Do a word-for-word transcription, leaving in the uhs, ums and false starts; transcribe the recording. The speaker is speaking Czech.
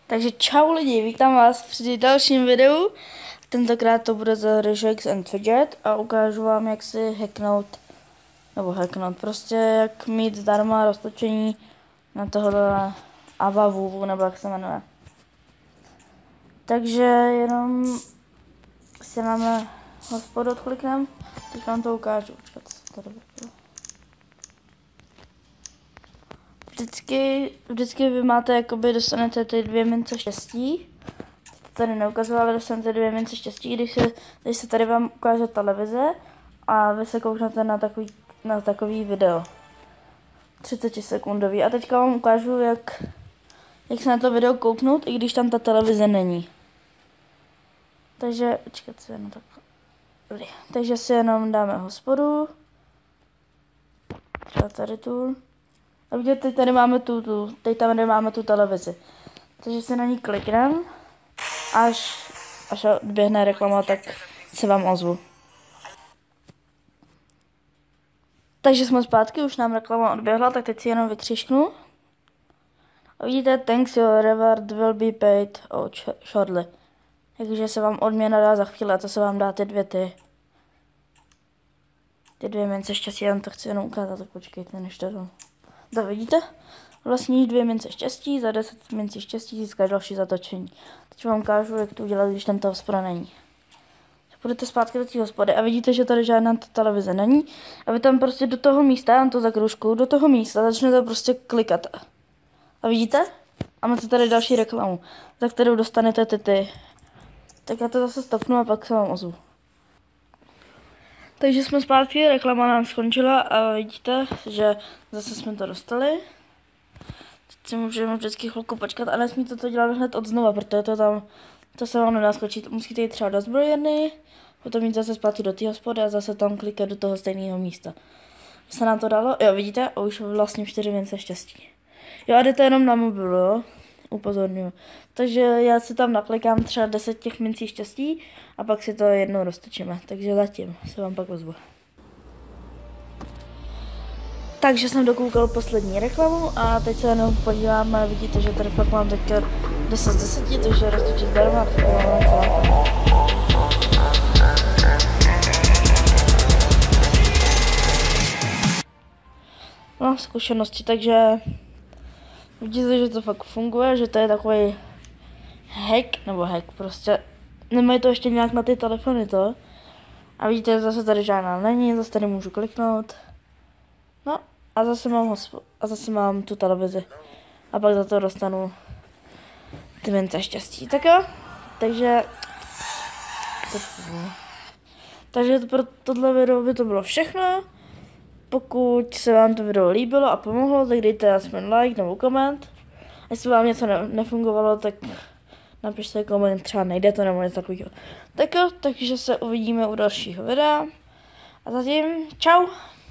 Takže čau lidi, vítám vás při dalším videu. Tentokrát to bude za Regex and Fidget a ukážu vám, jak si hacknout, nebo hacknout, prostě jak mít zdarma roztočení na tohle Avavu, nebo jak se jmenuje. Takže jenom si máme hospodu odkliknem, teď vám to ukážu. Tady Vždycky, vždycky vy máte, jakoby dostanete ty dvě mince štěstí. To tady neukazuju, ale dostanete dvě mince štěstí, když se, když se tady vám ukáže televize a vy se kouknete na takový, na takový video. třicet sekundový. A teďka vám ukážu, jak, jak se na to video kouknout, i když tam ta televize není. Takže, počkat si jenom tak. Dobrý. Takže si jenom dáme hospodu. Třeba tady tu. A vidíte, teď tady máme tu, tu, teď tady máme tu televizi. Takže se na ní klikneme, až, až odběhne reklama, tak se vám ozvu. Takže jsme zpátky, už nám reklama odběhla, tak teď si jenom vykřičknu. A vidíte, thanks, your reward will be paid out shortly. Takže se vám odměna dá za chvíli a to se vám dá ty dvě ty. Ty dvě mince štěstí, já to chci jenom ukázat, tak počkejte, než to tam. To vidíte? Vlastní dvě mince štěstí, za deset mincí štěstí získáš další zatočení. Teď vám ukážu, jak to udělat, když tam ta hospoda není. Půjdete zpátky do té hospody a vidíte, že tady žádná televize není. A vy tam prostě do toho místa, tam to za kružku, do toho místa začnete prostě klikat. A vidíte? A máte tady další reklamu, za kterou dostanete ty ty. Tak já to zase stopnu a pak se vám ozvu. Takže jsme zpátky, reklama nám skončila a vidíte, že zase jsme to dostali. Teď si můžeme vždycky chvilku počkat a nesmíte to dělat hned od znova, protože to tam, to se vám nedá skočit. Musíte jít třeba do zbrojírny, potom jít zase zpátky do té hospody a zase tam klikat do toho stejného místa. Se nám to dalo? Jo, vidíte? A už vlastně čtyři mince štěstí. Jo, a jdete jenom na mobilu, jo? Upozorňuji. Takže já si tam naklikám třeba deset těch mincí štěstí a pak si to jednou roztočíme. Takže zatím se vám pak ozvu. Takže jsem dokoukal poslední reklamu a teď se jenom podívám a vidíte, že tady pak mám teďka deset z deseti, takže roztočit zdarma. Mám zkušenosti, takže vidíte, že to fakt funguje, že to je takový hack, nebo hack, prostě nemají to ještě nějak na ty telefony to. A vidíte, zase tady žádná není, zase tady můžu kliknout. No a zase mám hospo, a zase mám tu televizi. A pak za to dostanu ty mince štěstí, tak jo. Takže to, takže to pro tohle video by to bylo všechno. Pokud se vám to video líbilo a pomohlo, tak dejte aspoň like nebo koment. Jestli vám něco ne nefungovalo, tak napište koment, třeba nejde to nebo něco takového. Tak jo, takže se uvidíme u dalšího videa. A zatím čau!